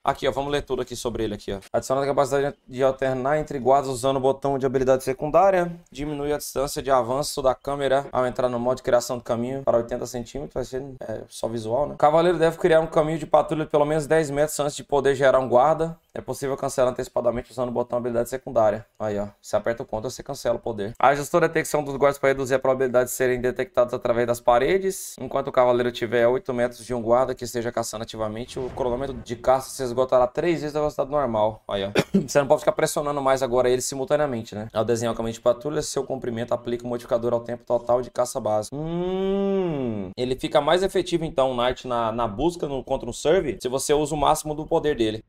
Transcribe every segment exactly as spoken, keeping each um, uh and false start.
Aqui, ó, vamos ler tudo aqui sobre ele aqui, ó. Adiciona a capacidade de alternar entre guardas usando o botão de habilidade secundária. Diminui a distância de avanço da câmera ao entrar no modo de criação de caminho para oitenta centímetros. Vai ser é, só visual, né? O cavaleiro deve criar um caminho de patrulha de pelo menos dez metros antes de poder gerar um guarda. É possível cancelar antecipadamente usando o botão habilidade secundária. Aí, ó. Você aperta o ponto, você cancela o poder. Ajustou a detecção dos guardas para reduzir a probabilidade de serem detectados através das paredes. Enquanto o cavaleiro tiver a oito metros de um guarda que esteja caçando ativamente, o cronômetro de caça se esgotará três vezes a velocidade normal. Aí, ó. Você não pode ficar pressionando mais agora ele simultaneamente, né? Ao desenhar o caminho de patrulha, seu comprimento aplica um modificador ao tempo total de caça básico. Hum... Ele fica mais efetivo, então, o Knight, na, na busca no, contra um serve, se você usa o máximo do poder dele.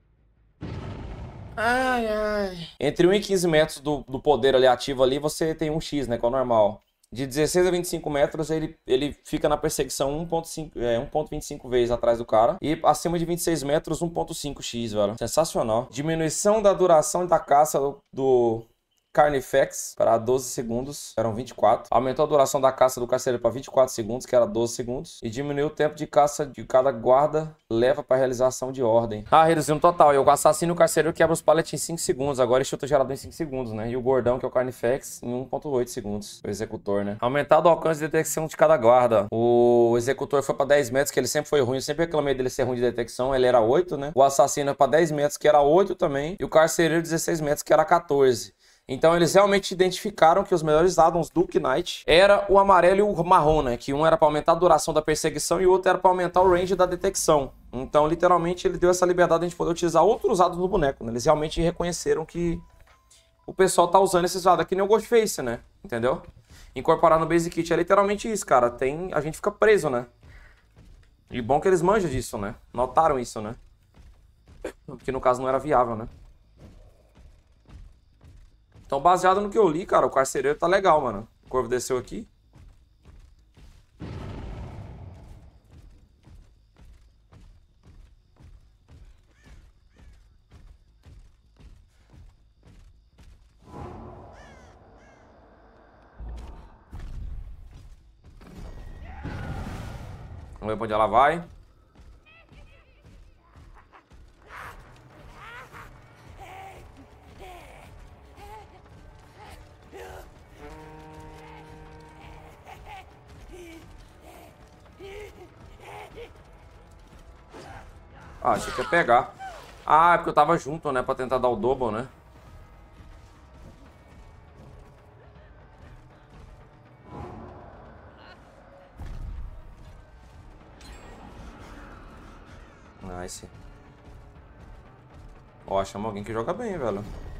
Ai, ai. Entre um e quinze metros do, do poder ali ativo ali, você tem um X, né? Que é o normal. De dezesseis a vinte e cinco metros, ele, ele fica na perseguição um ponto vinte e cinco vezes atrás do cara. E acima de vinte e seis metros, um ponto cinco X, velho. Sensacional. Diminuição da duração da caça do... do... Carnifex para doze segundos, eram vinte e quatro. Aumentou a duração da caça do carcereiro para vinte e quatro segundos, que era doze segundos. E diminuiu o tempo de caça de cada guarda leva para realização de ordem. Ah, reduzindo total. E o assassino e o carcereiro quebra os paletes em cinco segundos. Agora ele chuta o gerador em cinco segundos, né? E o gordão, que é o Carnifex, em um ponto oito segundos. O executor, né? Aumentado o alcance de detecção de cada guarda. O executor foi para dez metros, que ele sempre foi ruim. Eu sempre reclamei dele ser ruim de detecção. Ele era oito, né? O assassino é para dez metros, que era oito também. E o carcereiro dezesseis metros, que era quatorze. Então eles realmente identificaram que os melhores addons do Knight era o amarelo e o marrom, né? Que um era para aumentar a duração da perseguição e o outro era para aumentar o range da detecção. Então, literalmente, ele deu essa liberdade de a gente poder utilizar outros addons no boneco, né? Eles realmente reconheceram que o pessoal tá usando esses addons aqui, nem o Ghostface, né? Entendeu? Incorporar no Basic Kit é literalmente isso, cara. Tem... A gente fica preso, né? E bom que eles manjam disso, né? Notaram isso, né? Porque no caso não era viável, né? Então, baseado no que eu li, cara, o carcereiro tá legal, mano. O corvo desceu aqui. Vamos ver pra onde ela vai. Ah, achei que ia pegar. Ah, é porque eu tava junto, né? Pra tentar dar o double, né? Nice. Ó, achamos alguém que joga bem, velho.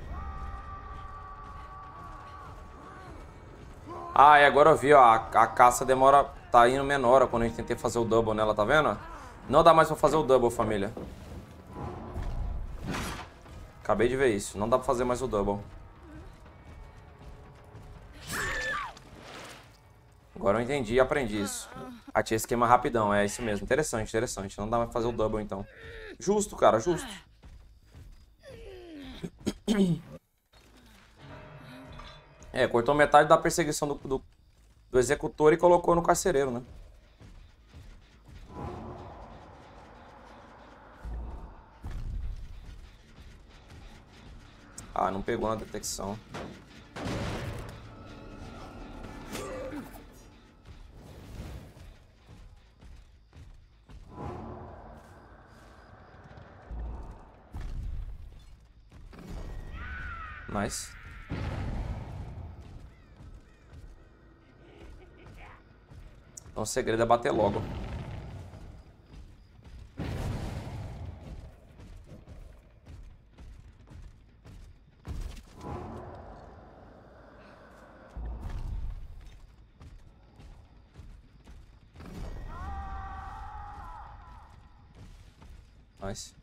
Ah, e agora eu vi, ó. A, a caça demora... Tá indo menor, ó, quando a gente tentei fazer o double nela, tá vendo? Não dá mais pra fazer o double, família. Acabei de ver isso. Não dá pra fazer mais o double. Agora eu entendi e aprendi isso. Ativei esquema rapidão. É isso mesmo. Interessante, interessante. Não dá mais pra fazer o double, então. Justo, cara. Justo. É, cortou metade da perseguição do, do, do executor e colocou no carcereiro, né? Ah, não pegou na detecção. Nice. Então o segredo é bater logo. Nice.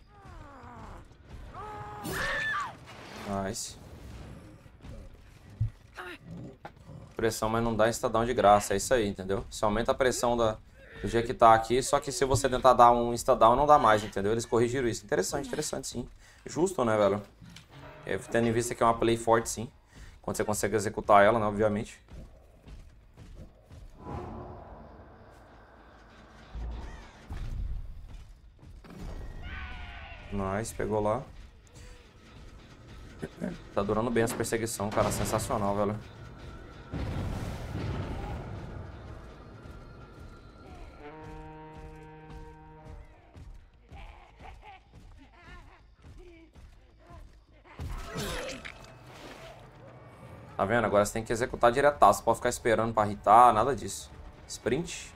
Nice. Pressão, mas não dá insta-down de graça. É isso aí, entendeu? Você aumenta a pressão da, do jeito que tá aqui, só que se você tentar dar um insta-down, não dá mais, entendeu? Eles corrigiram isso. Interessante, interessante, sim. Justo, né, velho? É, tendo em vista que é uma play forte, sim. Quando você consegue executar ela, né, obviamente. Nice, pegou lá. Tá durando bem essa perseguição, cara. Sensacional, velho. Tá vendo? Agora você tem que executar diretaço. Você pode ficar esperando pra hitar, nada disso. Sprint.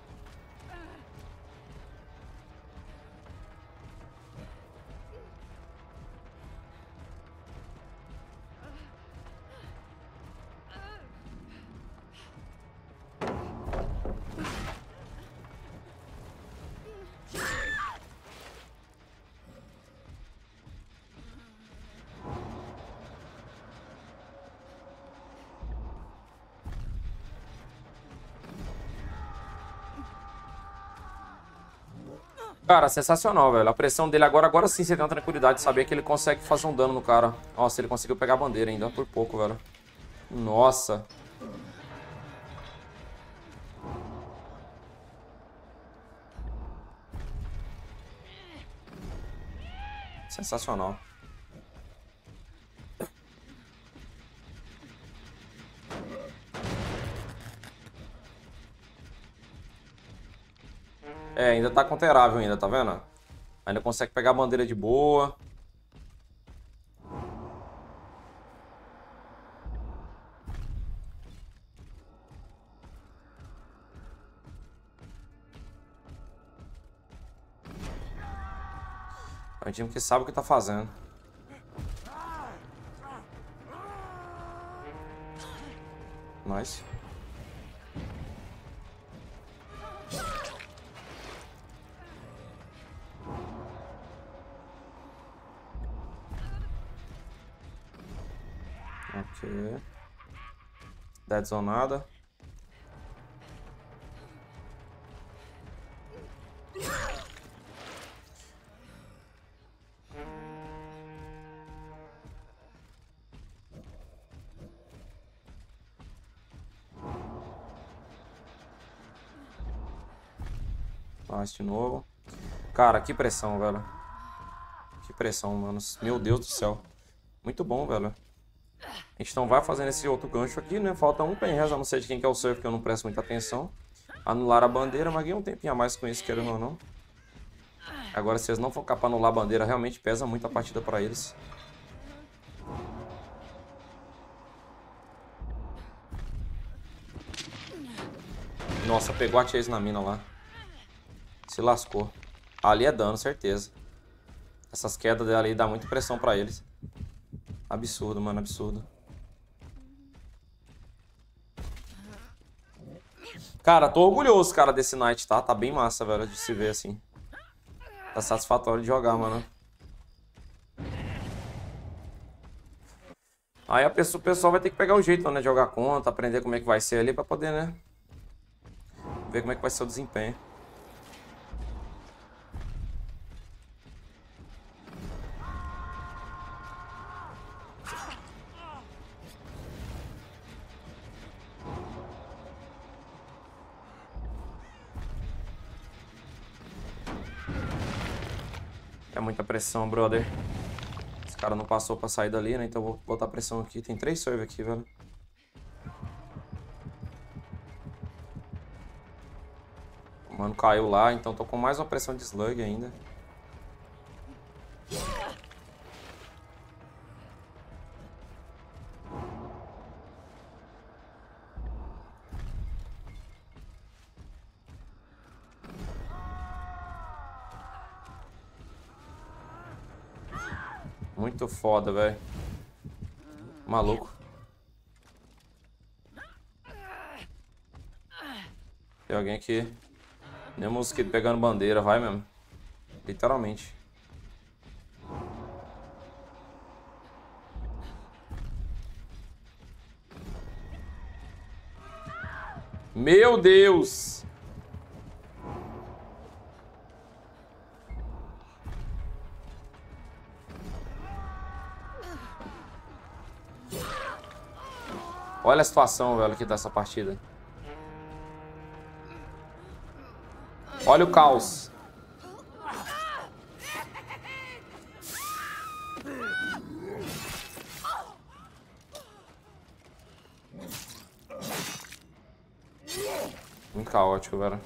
Cara, sensacional, velho. A pressão dele agora, agora sim você tem uma tranquilidade de saber que ele consegue fazer um dano no cara. Nossa, ele conseguiu pegar a bandeira ainda, por pouco, velho. Nossa. Sensacional. É, ainda tá counterável ainda, tá vendo? Ainda consegue pegar a bandeira de boa. É um time que sabe o que tá fazendo. Nice. Ok. Dead zonada. Nice de novo. Cara, que pressão, velho. Que pressão, mano. Meu Deus do céu. Muito bom, velho. A gente não vai fazendo esse outro gancho aqui, né? Falta um penreza, não sei de quem que é o surf, que eu não presto muita atenção. Anular a bandeira, mas ganhei um tempinho a mais com isso, querendo ou não. Agora, se eles não focar pra anular a bandeira, realmente pesa muito a partida pra eles. Nossa, pegou a Chase na mina lá. Se lascou. Ali é dano, certeza. Essas quedas dela aí dá muita pressão pra eles. Absurdo, mano, absurdo. Cara, tô orgulhoso, cara, desse Knight, tá? Tá bem massa, velho, de se ver assim. Tá satisfatório de jogar, mano. Aí a pessoa, o pessoal vai ter que pegar o jeito, né, de jogar conta, aprender como é que vai ser ali pra poder, né, ver como é que vai ser o desempenho. É muita pressão, brother. Esse cara não passou pra sair dali, né? Então eu vou botar pressão aqui. Tem três serve aqui, velho. O mano caiu lá, então tô com mais uma pressão de slug ainda. Muito foda, velho. Maluco. Tem alguém aqui. Nem mosquito pegando bandeira, vai mesmo. Literalmente. Meu Deus! Olha a situação, velho, que tá essa partida. Olha o caos. muito caótico, velho.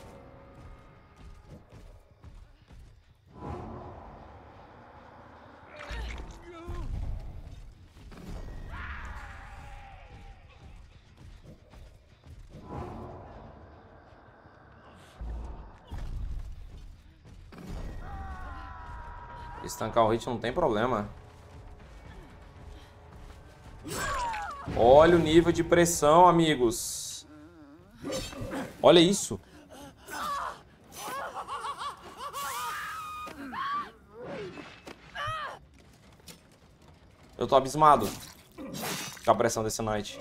Estancar o hit não tem problema. Olha o nível de pressão, amigos. Olha isso. Eu tô abismado com a pressão desse Knight.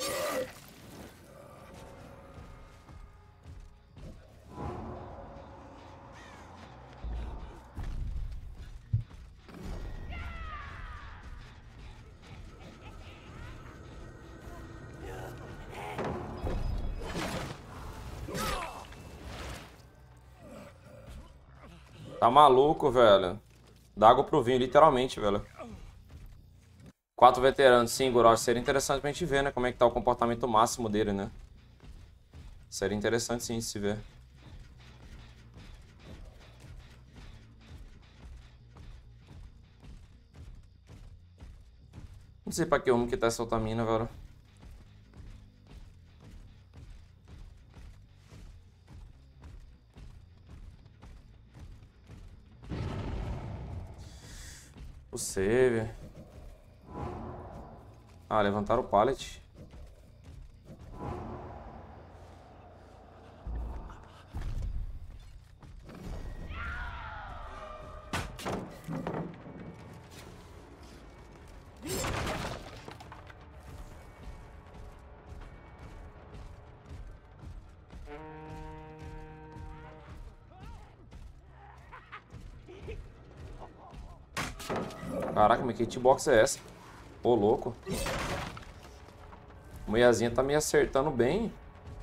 Tá maluco, velho. Dá água pro vinho, literalmente, velho. Quatro veteranos, sim, Gorosh. Seria interessante pra gente ver, né? Como é que tá o comportamento máximo dele, né? Seria interessante, sim, se ver. Não sei pra que rumo que tá essa otamina, velho. O save. Ah, levantaram o pallet. Caraca, mas que hitbox é essa? Ô, louco. A mulherzinha tá me acertando bem.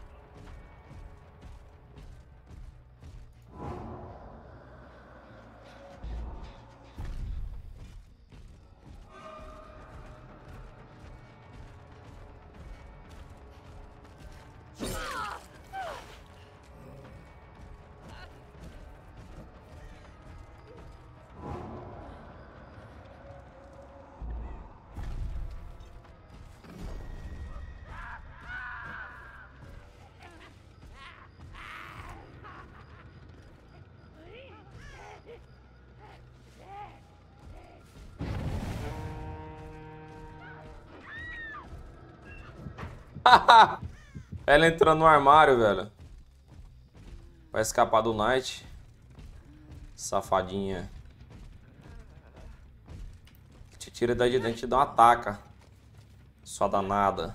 Ela entrou no armário, velho. Vai escapar do Knight. Safadinha. Te tira daí de dentro e te dá uma taca. Sua danada.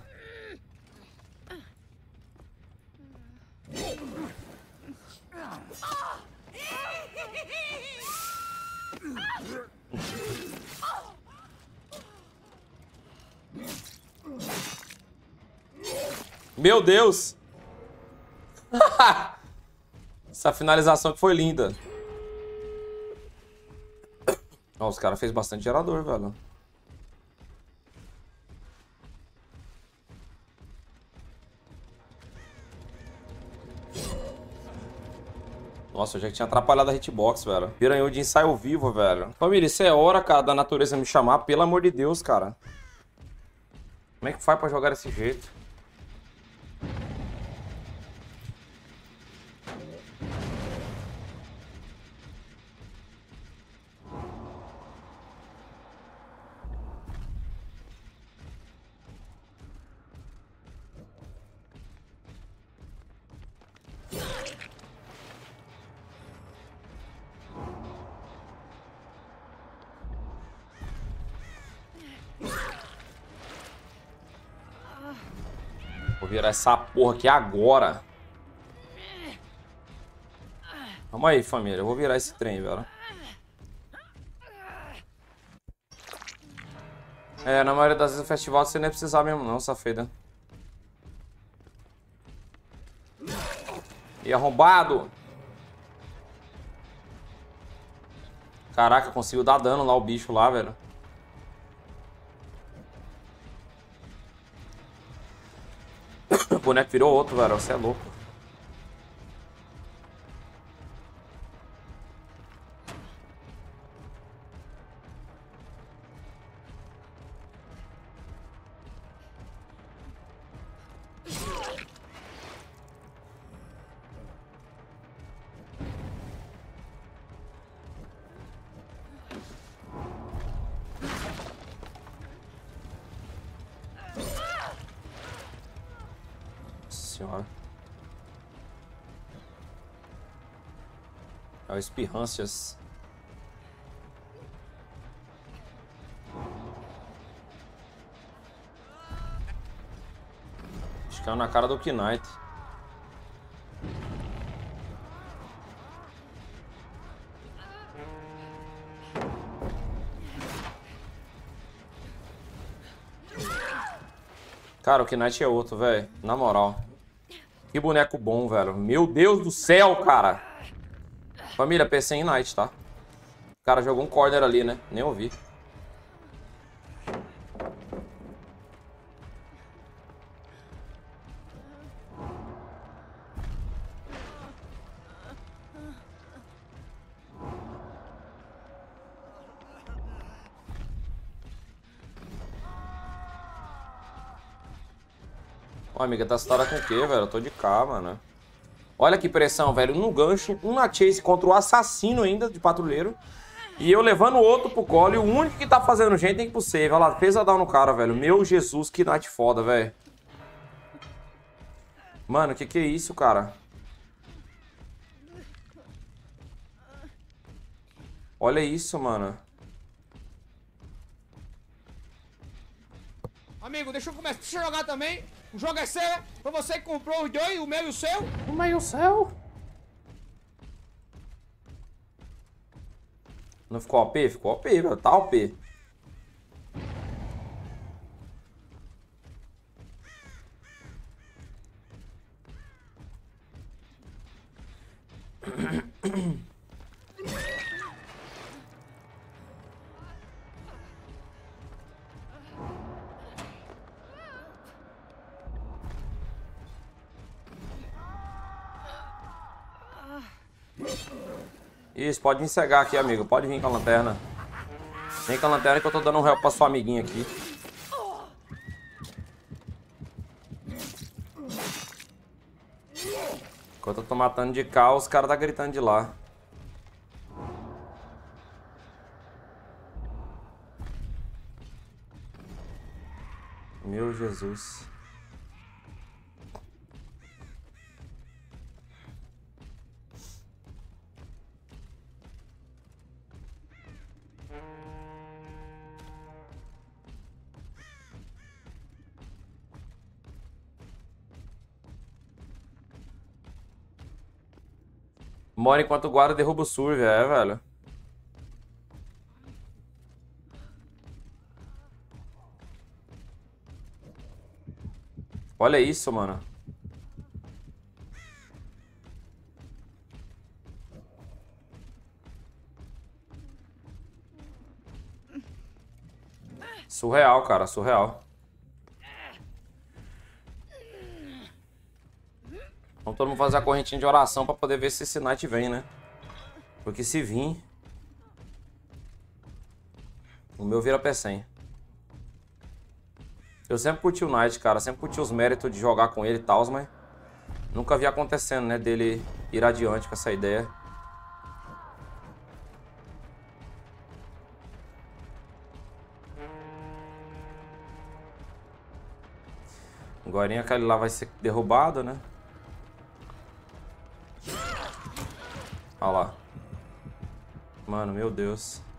Meu Deus! Essa finalização que foi linda. Ó, os caras fez bastante gerador, velho. Nossa, eu já tinha atrapalhado a hitbox, velho. Piranhudinho saiu vivo, velho. Família, isso é hora, cara, da natureza me chamar. Pelo amor de Deus, cara. Como é que faz pra jogar desse jeito? Vou virar essa porra aqui agora. Calma aí, família. Eu vou virar esse trem, velho. É, na maioria das vezes o festival você nem precisar mesmo não, safeda. E arrombado. Caraca, conseguiu dar dano lá o bicho lá, velho. O boneco virou outro, velho. Você é louco. senhora. É o Espirrâncias. Acho que caiu na cara do Knight. Cara, o Knight é outro, velho. Na moral. Que boneco bom, velho. Meu Deus do céu, cara. Família, P C em Knight, tá? O cara jogou um corner ali, né? Nem ouvi. Ó, amiga, tá assustada com o quê, velho? Eu tô de cá, mano. Olha que pressão, velho. No gancho, um na chase contra o assassino ainda de patrulheiro. E eu levando o outro pro colo. E o único que tá fazendo gente tem que ir pro save. Olha lá, fez a down no cara, velho. Meu Jesus, que night foda, velho. Mano, que que é isso, cara? Olha isso, mano. Amigo, deixa eu começar. Deixa eu jogar também. O jogo é seu, foi você que comprou os dois, o meu e o seu. O meu e o seu? Não ficou O P? Ficou O P, velho. Tá O P. Isso, pode vir cegar aqui, amigo. Pode vir com a lanterna. Vem com a lanterna que eu tô dando um help pra sua amiguinha aqui. Enquanto eu tô matando de cá, os caras tá gritando de lá. Meu Jesus. Mora enquanto o guarda derruba o surve, é, velho. Olha isso, mano. Surreal, cara, surreal. Vamos todo mundo fazer a correntinha de oração pra poder ver se esse Knight vem, né? Porque se vir... O meu vira P cem. Eu sempre curti o Knight, cara. Sempre curti os méritos de jogar com ele e tal, mas... Nunca vi acontecendo, né? Dele ir adiante com essa ideia. Agora aquele lá vai ser derrubado, né? Olha lá. Mano, meu Deus.